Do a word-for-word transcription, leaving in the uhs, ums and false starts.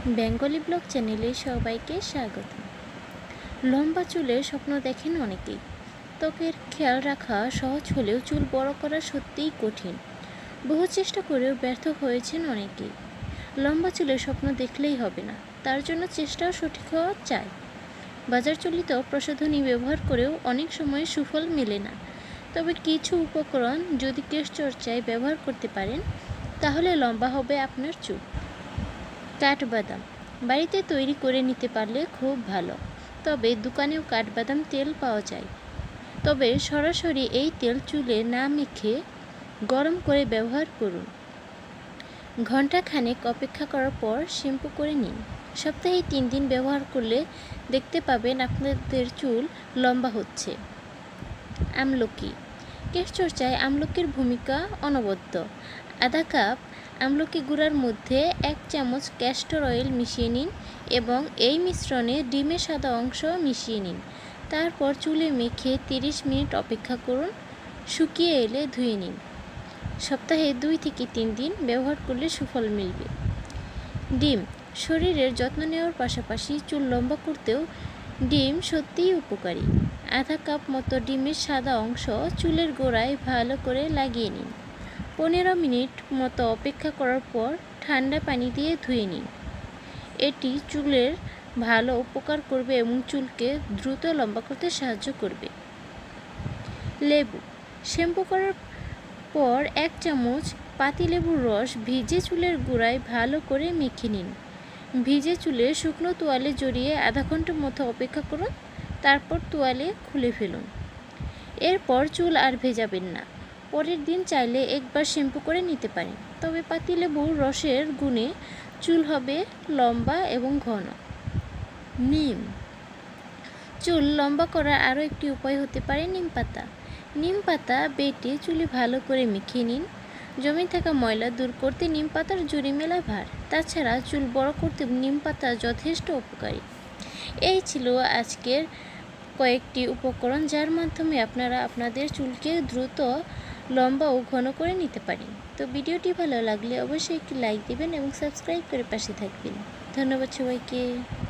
Bengali blog চ্যানেলে সবাইকে স্বাগত। লম্বা চুলের স্বপ্ন দেখেন অনেকেই। ত্বকের খেয়াল রাখা সহজ হলেও চুল বড় করা সত্যিই কঠিন। বহু চেষ্টা করেও ব্যর্থ হয়েছেন অনেকেই। লম্বা চুলের স্বপ্ন দেখলেই হবে না, তার জন্য চেষ্টাও সঠিক হওয়া চাই। বাজার চলিত প্রসাধনী ব্যবহার করেও অনেক সময় সুফল মেলে না। তবে কিছু উপকরণ যদি কেশচর্চায় ব্যবহার করতে পারেন, তাহলে লম্বা হবে আপনার চুল। কাঠবাদাম বাড়িতে তৈরি করে নিতে পারলে খুব ভালো। তবে দোকানেও কাঠবাদাম তেল পাওয়া যায়। তবে সরাসরি এই তেল চুলে না মেখে গরম করে ব্যবহার করুন। ঘণ্টাখানেক অপেক্ষা করার পর শ্যাম্পু করে নিন। সপ্তাহে তিন দিন ব্যবহার করলে দেখতে পাবেন আপনাদের চুল লম্বা হচ্ছে। আমলকি কেশচর্চায় আমলকির ভূমিকা অনবদ্য। আধা কাপ আমলকি গুঁড়ার মধ্যে এক চামচ ক্যাস্টর অয়েল মিশিয়ে নিন এবং এই মিশ্রণে ডিমের সাদা অংশ মিশিয়ে নিন। তারপর চুলে মেখে তিরিশ মিনিট অপেক্ষা করুন। শুকিয়ে এলে ধুয়ে নিন। সপ্তাহে দুই থেকে তিন দিন ব্যবহার করলে সুফল মিলবে। ডিম শরীরের যত্ন নেওয়ার পাশাপাশি চুল লম্বা করতেও ডিম সত্যিই উপকারী। আধা কাপ মতো ডিমের সাদা অংশ চুলের গোড়ায় ভালো করে লাগিয়ে নিন। পনেরো মিনিট মতো অপেক্ষা করার পর ঠান্ডা পানি দিয়ে ধুয়ে নিন। এটি চুলের ভালো উপকার করবে এবং চুলকে দ্রুত লম্বা করতে সাহায্য করবে। লেবু শ্যাম্পু করার পর এক চামচ পাতিলেবুর রস ভিজে চুলের গোড়ায় ভালো করে মেখে নিন। ভিজে চুলে শুকনো তোয়ালে জড়িয়ে আধা ঘন্টা মতো অপেক্ষা করুন। তারপর তোয়ালে খুলে ফেলুন। এরপর চুল আর ভেজাবেন না। পরের দিন চাইলে একবার শ্যাম্পু করে নিতে পারেন। তবে পাতিলেবুর রসের গুণে চুল হবে লম্বা এবং ঘন। নিম চুল লম্বা করার আরও একটি উপায় হতে পারে নিম পাতা। নিম পাতা বেটে চুলে ভালো করে মেখে নিন। জমে থাকা ময়লা দূর করতে নিম পাতার জুড়ি মেলা ভার। তাছাড়া চুল বড় করতে নিম পাতা যথেষ্ট উপকারী। এই ছিল আজকের কয়েকটি উপকরণ, যার মাধ্যমে আপনারা আপনাদের চুলকে দ্রুত লম্বা ও ঘন করে নিতে পারেন। তো ভিডিওটি ভালো লাগলে অবশ্যই একটি লাইক দেবেন এবং সাবস্ক্রাইব করে পাশে থাকবেন। ধন্যবাদ সবাইকে।